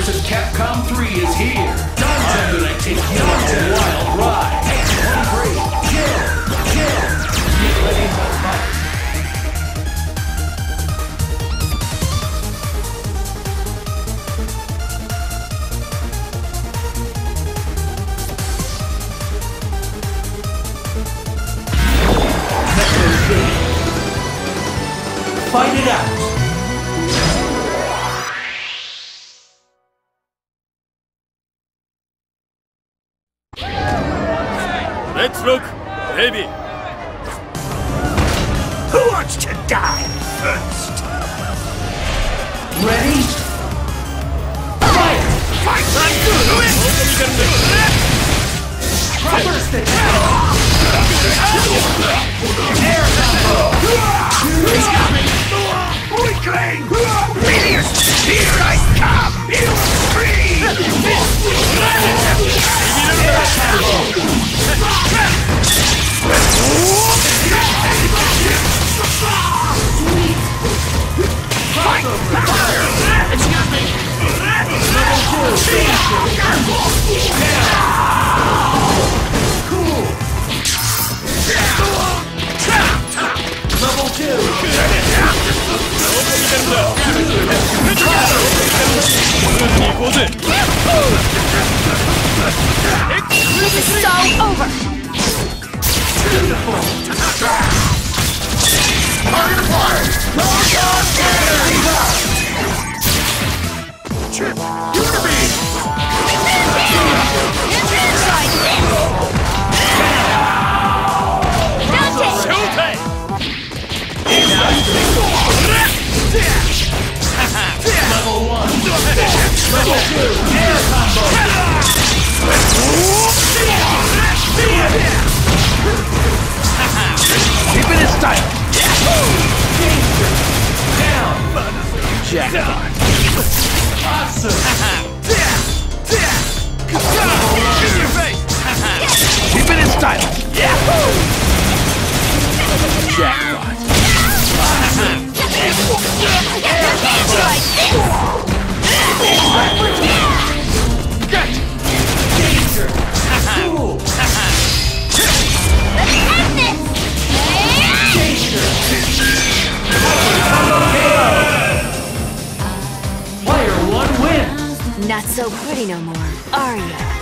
versus Capcom 3 is here. I'm gonna take you on a wild ride. Kill! Get ready to fight. Fight it out! Let's rock, baby! Who wants to die first? Ready? Fight! Fight! First attack! Air combo! Weakling! Meteors! Here I come! You scream! Air combo! Fight! Excuse me! Cool! Level 2! This is so over! Beautiful! Target acquired! Chip! Unibeam! Level 1! Level 2! Air combo! Keep it in style! Down! Jackpot! Awesome! In your face! Keep it in style! Jackpot! Gotcha! Danger! Cool! Let's end this! Player 1 wins! Not so pretty no more, are ya?